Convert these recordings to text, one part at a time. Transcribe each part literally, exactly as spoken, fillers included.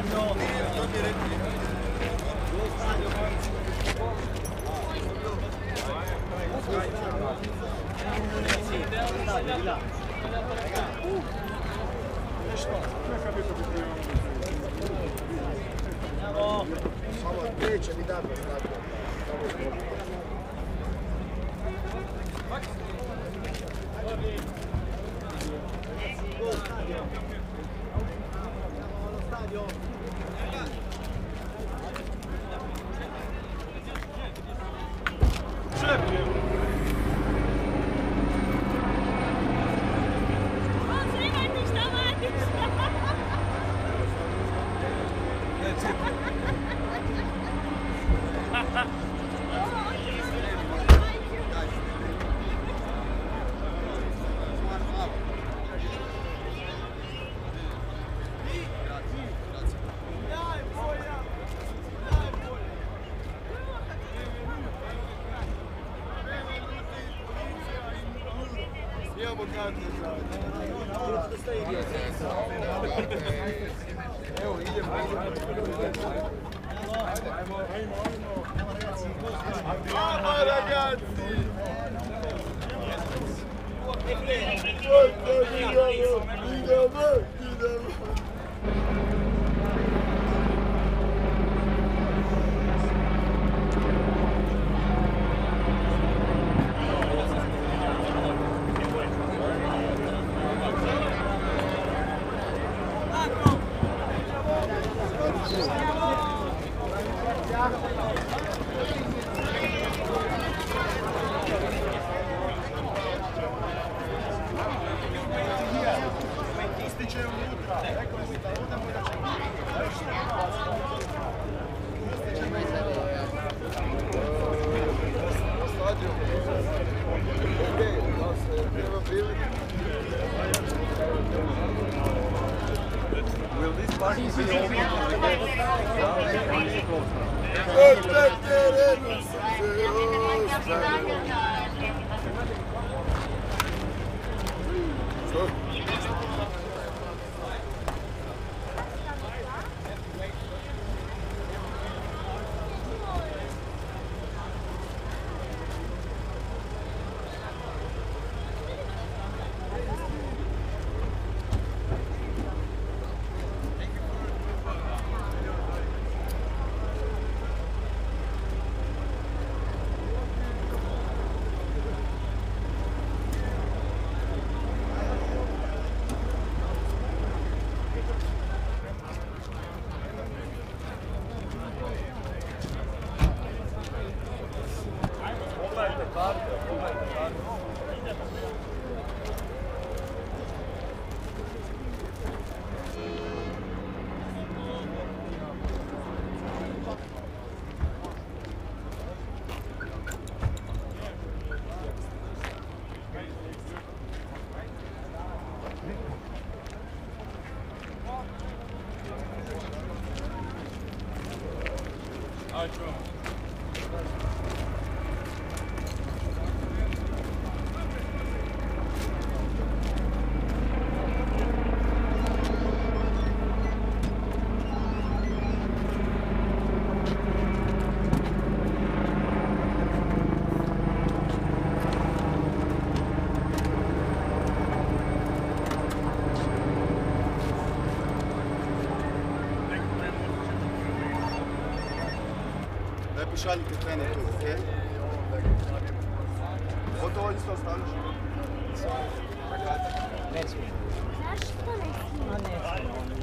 Samo neće mi dati znati. Evo idemo. Bravo ragazzi! Will this party be over? Pošaljite trener tu, okej? Gotovo isto ostaniš? Ne smije. Zašto ne smije? A ne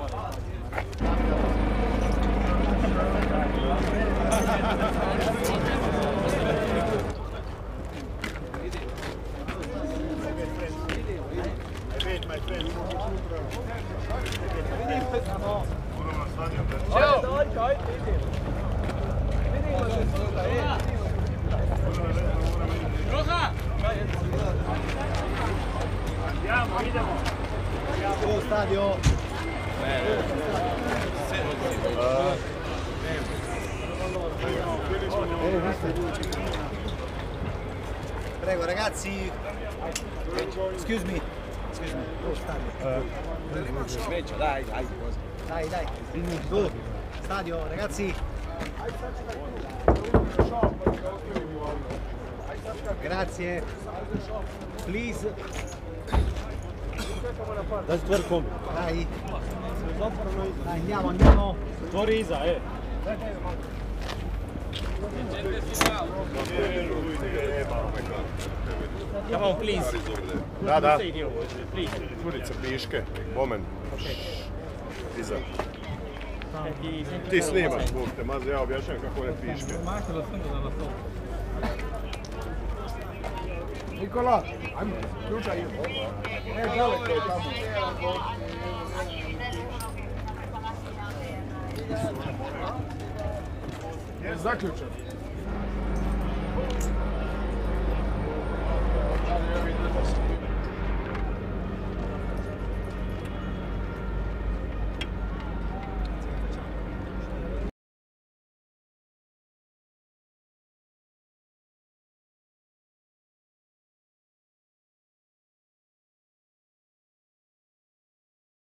Andiamo, idemo. Ovo stadio. Prego ragazzi. Excuse me. Excuse me. Ovo stadio. Smeća, daj, ajde. Dai, dai. Tu, stadio, ragazzi. Grazie. Please. Dai tvrkom. Dai. Dai, andiamo, andiamo. Tvori iza, e. Come on, please. Da, da. Please. Tvorice piške. Moment. Iza. Ti, Ti snimaš, Bog te mazi, ja objašnjam kako je piške. Nikola, ajmo, ključaj je. Ne, daleko je tamo. Je zaključan. Ja vidim da sam